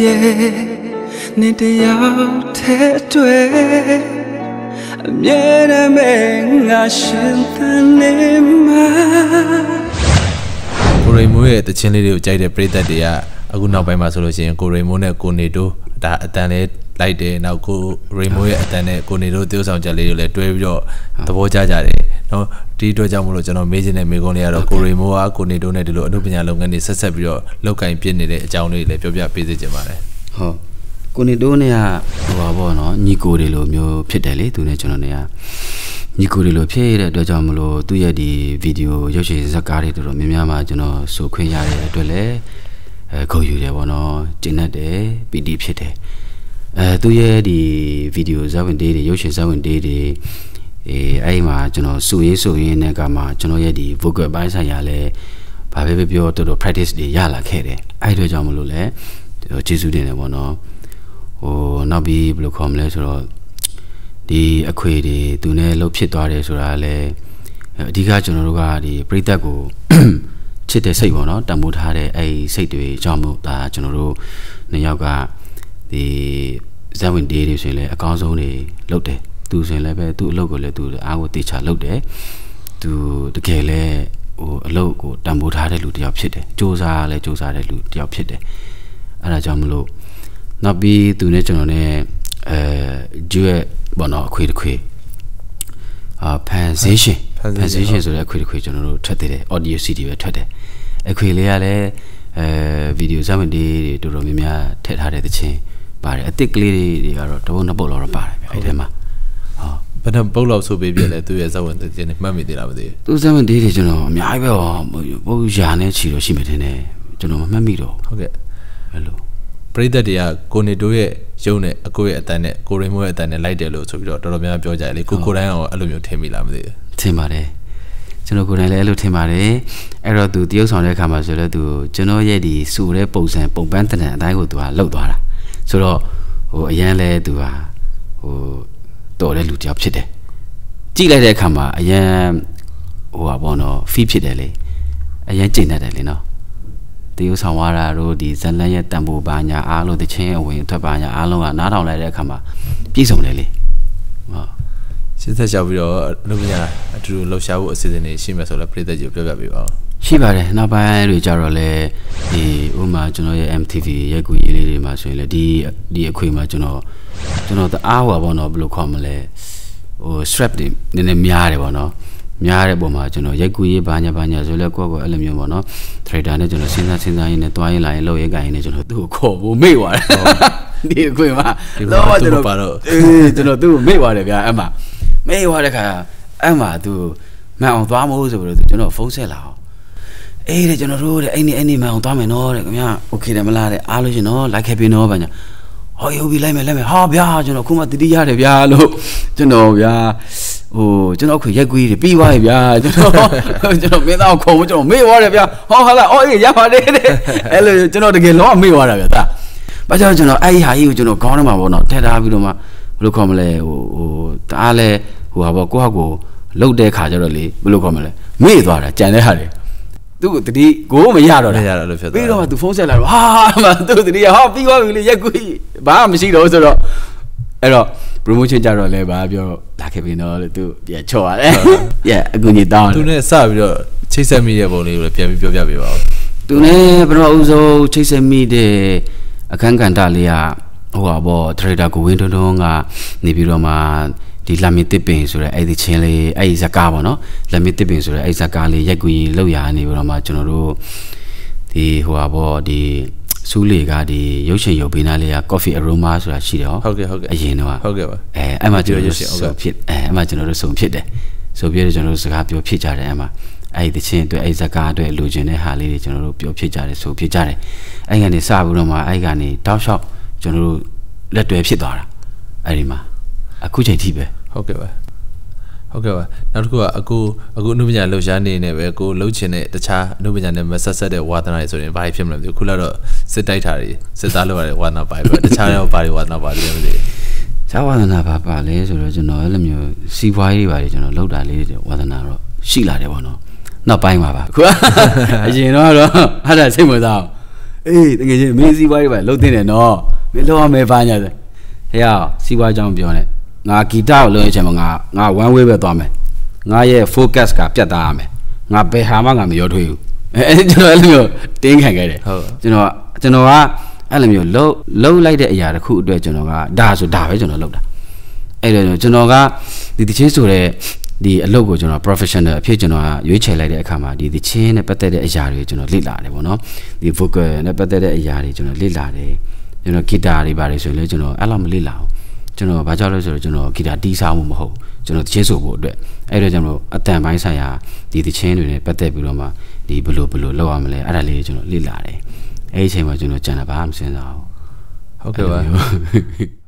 你的腰太对，别的没我心的你吗？ ကိုရိမိုးရဲ့တခြင်းလေးတွေကိုကြိုက်တဲ့ပရိသတ်တွေကအခုနောက်ပိုင်းမှာဆိုလို့ရှိရင်ကိုရိမိုးနဲ့ကိုနေတိုးဒါအတန်လေးလိုက်တယ်နောက်ကိုရိမိုးရဲ့အတန်နဲ့ကိုနေတိုးတယောက်ဆောင်ချက်လေးတွေလည်းတွဲပြီးတော့သဘောကျကြတယ်နော်ဒီအတွက်ကြောင့်မလို့ကျွန်တော်မေးချင်တဲ့မေးခွန်းလေးကတော့ကိုရိမိုးကကိုနေတိုးနဲ့ဒီလိုအမှုပညာလုပ်ငန်းတွေဆက်ဆက်ပြီးတော့လောက်ကင်ပြစ်နေတဲ့အကြောင်းလေးတွေလည်းပြောပြပေးစေချင်ပါတယ်ဟုတ်ကိုနေတိုးနဲ့ကဟိုပါပေါ့နော်ညီကိုတွေလိုမျိုးဖြစ်တယ်လေသူနဲ့ကျွန်တော်နဲ့ကညီကိုတွေလိုဖြစ်ရတဲ့အတွက်ကြောင့်မလို့သူ့ရဲ့ဒီဗီဒီယိုရုပ်ရှင်ဇာတ်ကားတွေတော်တော်များများမှာကျွန်တော်ဆိုခွင့်ရတဲ့အတွက်လည်းခုံယူတယ်ပေါ့နော်ကျင့်တတ်တယ်ပီတိဖြစ်တယ်သူ့ရဲ့ဒီဗီဒီယိုဇာတ်ဝင်တေးတွေရုပ်ရှင်ဇာတ်ဝင်တေးတွေအဲ့မှာကျွန်တော်စုရေးနဲ့ကမှကျွန်တော်ရဲ့ဒီ vocal ပိုင်းဆိုင်ရာလဲဘာပဲပြောတော်တော် practice တွေရလာခဲ့တယ်အဲ့အတွက်ကြောင့်မလို့လဲကျေးဇူးတင်တယ်ပေါ့နော်ဟိုနောက်ပြီးဘယ်လိုခေါ်မလဲဆိုတော့ဒီအခွေတွေသူနဲ့လှုပ်ဖြစ်သွားတယ်ဆိုတာလဲအဓိကကျွန်တော်တို့ကဒီပရိသတ်ကိုချစ်တဲ့စိတ်ပေါ့နော်တံမိုးထားတဲ့အဲ့စိတ်တွေကြောင့်မို့ဒါကျွန်တော်တို့နှစ်ယောက်ကဒီဇက်ဝင်ဒေးတွေဆိုရင်လည်းအကောင်းဆုံးတွေလုပ်တယ်သူဆိုရင်လည်းပဲသူ့အလုပ်ကိုလည်းသူအားကိုတေချာလုပ်တယ်သူတကယ်လည်းဟိုအလုပ်ကိုတံမိုးထားတဲ့လူတစ်ယောက်ဖြစ်တယ်စူးစမ်းတဲ့လူတစ်ယောက်ဖြစ်တယ်အဲ့ဒါကြောင့်မလို့နောက်ပြီးသူနဲ့ကျွန်တော်နဲ့ဂျူရဲ့ဘောနော်အခွေတစ်ခွေTransition ဆိုတဲ့အခွေတစ်ခွေကျွန်တော်တို့ထွက်သေးတယ် audio CD ပဲထွက်တယ်အခွေလေးကလည်းဗီဒီယိုဇာတ်ဝင်တွေတော်တော်များများထည့်ထားတဲ့သချင်းပါတယ်အစ်စ်ကလေးတွေကတော့တပုတ်နှစ်ပုတ်လောက်တော့ပါတယ်အဲ့ထဲမှာဘယ်နှပုတ်လောက်ဆိုပေးပြလဲသူရဲ့ဇာတ်ဝင်သချင်းတွေမှတ်မိသေးလားမသိဘူးသူဇာတ်ဝင်တွေကျွန်တော်အများကြီးပဲပုတ်ရာနဲ့ချီတော့ရှိမှထင်တယ်ကျွန်တော်မမှတ်မိတော့ဟုတ်ကဲ့အဲ့လိုပရိသတ်တွေကကိုနေတိုးရဲ့ရုပ်နဲ့အကိုရဲ့အတန်နဲ့ကိုရိမိုးရဲ့အတန်နဲ့လိုက်တယ်လို့ဆိုပြီးတော့တော်တော်များများပြောကြတယ်လေကိုတိုင်းအောင်အဲ့လိုမျိုးထင်မိလားမသိဘူးထင်ပါတယ်ကျွန်တော်ကိုယ်တိုင်လည်းအဲ့လိုထင်ပါတယ်အဲ့တော့သူတရုပ်ဆောင်တဲ့အခါမှာဆိုတော့သူကျွန်တော်ရဲ့ဒီစူတဲ့ပုံစံပုံပန်းတန်အတိုင်းကိုသူကလှုပ်သွားတာဆိုတော့ဟိုအရန်လဲသူကဟိုတော်တဲ့လူတစ်ယောက်ဖြစ်တယ်ကြည့်လိုက်တဲ့အခါမှာအရန်ဟိုပါဘောနော် feel ဖြစ်တယ်လေအရန်ကျင့်တတ်တယ်လေနော်တရုပ်ဆောင်သွားတာတို့ဒီဇလန်ရဲ့တန်ဖိုးပါညာအားလို့တချင်းအဝင်အထွက်ပါညာအားလုံးကနားထောင်လိုက်တဲ့အခါမှာပြည့်စုံတယ်လေဟုတ်ရှင်းဆက်လျှောက်ပြီးတော့လူပညာအတူတူလှုပ်ရှားဖို့အစီအစဉ်တွေရှိမှဆိုတော့ပြည်သက်ကြီးပြောပြပေးပါဦးရှိပါတယ်နောက်ပိုင်းတွေကြတော့လေဒီဥမာကျွန်တော်ရဲ့ MTV ရိုက်ကူရေးလေးတွေမှာဆိုရင်လေဒီအခွေမှာကျွန်တော်တအားဟွာပေါ့နော်ဘယ်လိုခေါ်မလဲဟို strap တွေနည်းနည်းများတယ်ပေါ့နော်များတဲ့ပုံမှာကျွန်တော်ရိုက်ကူရေးဘာညာဆိုလဲကိုယ့်ကိုအဲ့လိုမျိုးပေါ့နော် trader နဲ့ကျွန်တော်စဉ်းစားရင်းနဲ့တွားရင်လာရင်လောက်ရဲကြရင်နဲ့ကျွန်တော်သူ့ကိုခေါ်ဖို့မေ့သွားတယ်ဒီအခွေမှာတော့ကျွန်တော်ကျွန်တော်သူ့ကိုမေ့သွားတယ်ဗျာအဲ့မှာမေ့သွားတဲ့ခါအဲ့မှာသူမှန်အောင်သွားမို့ဆိုပြီးတော့ကျွန်တော်ဖုန်းဆက်လာအောင်အေးတဲ့ကျွန်တော်တို့တဲ့အဲ့ဒီမှန်အောင်သွားမယ်နော်တဲ့ခင်ဗျာโอเคတယ်မလားတဲ့အားလို့ရှင်နော်လိုက်ခဲ့ပြီနော်ဗျာဟောရုပ်ပြီးလိုက်မယ်ဟာဗျာကျွန်တော်ခုမှတတိရတယ်ဗျာလို့ကျွန်တော်ဗျာဟိုကျွန်တော်ခွေရက်ကွေးတွေပြီးသွားပြီဗျာကျွန်တော်မင်းသားခုံကျွန်တော်မေ့သွားတယ်ဗျာဟောဟာလားအော်အေးရပါတယ်တဲ့အဲ့လိုကျွန်တော်တကယ်လုံးဝမေ့သွားတာဗျာဒါဘာကြောင့်ကျွန်တော်အဲ့ဒီဟာကြီးကိုကျွန်တော်ခေါင်းထဲမှာပေါ့နော်ထည့်ထားပြီးတော့မှဘယ်လိုခေါ်မလဲဟိုတအားလဲဟိုဟာပေါ့ကိုယ့်ဟာကိုလှုပ်တဲ့ခါကျတော့လေဘယ်လိုခေါ်မလဲမေ့သွားတာကြံတဲ့ဟာတွေသူ့ကိုတတိကိုမရတော့လို့ဖြစ်သွားပြီးတော့မှသူဖုန်းဆက်လာတော့ဟာသူ့တတိဟာပြီးသွားပြီလေရက်ကွေးဘာမှမရှိတော့ဆိုတော့အဲ့တော့ promotion ကြတော့လဲဗာပြောလာခဲ့ပြီနော်လို့သူပြန်ချော့ရတယ်။ Yeah အကူကြီးတောင်းတယ်။သူနဲ့စပြီးတော့ချိတ်ဆက်မိတဲ့ပုံလေးကိုလည်းပြန်ပြီးပြောပြပေးပါဦး။သူနဲ့ပထမဦးဆုံးချိတ်ဆက်မိတဲ့အခန်းကဏ္ဍလေးကဟိုပါပေါ့ trader ကိုဝင်းတုံးကနေပြီးတော့မှဒီလက်မီတစ်ပင်ဆိုတဲ့အဲ့ဒီချင်းလေးအဲ့ဒီဇကားပေါ့နော်လက်မီတစ်ပင်ဆိုတဲ့အဲ့ဒီဇကားလေးရက်ကူကြီးလောက်ရနေပြီးတော့မှကျွန်တော်တို့ဒီဟိုပါပေါ့ဒီစူးလေကဒီရုပ်ရှင်ရုပ်ပေးနာလေးက coffee aroma ဆိုတာရှိတယ်ဟုတ်ကဲ့အရင်တော့ဟုတ်ကဲ့ပါအဲ့မှာကျွန်တော်တို့ဆိုဖြစ်အဲ့မှာကျွန်တော်တို့စုံဖြစ်တယ်ဆိုပြီးတော့ကျွန်တော်တို့စကားပြောဖြစ်ကြတယ်အဲ့မှာအဲ့ဒီချင်းအတွက်အဲ့ဇကားအတွက်လိုချင်တဲ့ဟာလေးတွေကျွန်တော်တို့ပြောဖြစ်ကြတယ်ဆိုဖြစ်ကြတယ်အဲ့ကနေစပြီးတော့မှအဲ့ကနေတောက်လျှောက်ကျွန်တော်တို့လက်တွဲဖြစ်သွားတာအဲ့ဒီမှာအခုချိန်ထိပဲဟုတ်ကဲ့ပါနောက်တစ်ခုကအကူအနုပညာလှူရှားနေနေပဲကိုလှုပ်ချင်တဲ့တခြားအနုပညာနဲ့မဆက်ဆက်တဲ့ဝါသနာတွေဆိုရင်ဘာဖြစ်မလဲမသိဘူးခုတော့စစ်တိုက်တာတွေစစ်သားလုပ်ရတဲ့ဝါသနာပါပဲတခြားရောဘာတွေဝါသနာပါလဲမသိဘူးခြားဝါသနာပါလဲဆိုတော့ကျွန်တော်အဲ့လိုမျိုးစီးပွားရေးတွေပါတယ်ကျွန်တော်လှုပ်တာလေးတွေဝါသနာတော့ရှိလာတယ်ပေါ့နော်နောက်ပိုင်းမှာပါခုအရင်တော့ဟာတာစိတ်မစားအေးတကယ်ချင်းမင်းစီးပွားရေးပဲလှုပ်တင်တယ်နော်မင်းလှုပ်ရမယ်ဘာညာဟဲ့စီးပွားကြောင်းပြောနေငါဂီတကိုလှုပ်ရချင်မှာငါ one way ပဲသွားမယ်ငါရဲ့ focus ကပြတ်သားရမယ်ငါဘယ်ဟာမှငါမရောထွေးဘူးကျွန်တော်အဲ့လိုမျိုးတင်းခံခဲ့တယ်ဟုတ်ကျွန်တော်ကအဲ့လိုမျိုးလှုပ်လိုက်တဲ့အရာတစ်ခုအတွက်ကျွန်တော်ကဒါဆိုဒါပဲကျွန်တော်လှုပ်တာအဲ့တော့ကျွန်တော်ကဒီတချင်းဆိုတဲ့ဒီအလုပ်ကိုကျွန်တော် professional အဖြစ်ကျွန်တော်ရွေးချယ်လိုက်တဲ့အခါမှာဒီတချင်းနဲ့ပတ်သက်တဲ့အရာတွေကျွန်တော်လေ့လာတယ်ပေါ့နော်ဒီ vocal နဲ့ပတ်သက်တဲ့အရာတွေကျွန်တော်လေ့လာတယ်ကျွန်တော်ဂီတာတွေပါတယ်ဆိုရင်လည်းကျွန်တော်အဲ့လောက်မလေ့လာဘူးကျွန်တော်ဘာကြောင့်လဲဆိုတော့ကျွန်တော်ဂီတာတီးစားမှုမဟုတ်ကျွန်တော်တချင်းဆိုဖို့အတွက်အဲ့တော့ကျွန်တော်အတန်ပိုင်းဆိုင်ရာဒီတချင်းတွေနဲ့ပတ်သက်ပြီးတော့မှဒီဘယ်လိုလုပ်ရမလဲအဲ့ဒါလေးကျွန်တော်လေ့လာတယ်အဲ့ဒီအချိန်မှာကျွန်တော်ကြံတာဘာမှမစင်စားဘူးဟုတ်ကဲ့ပါ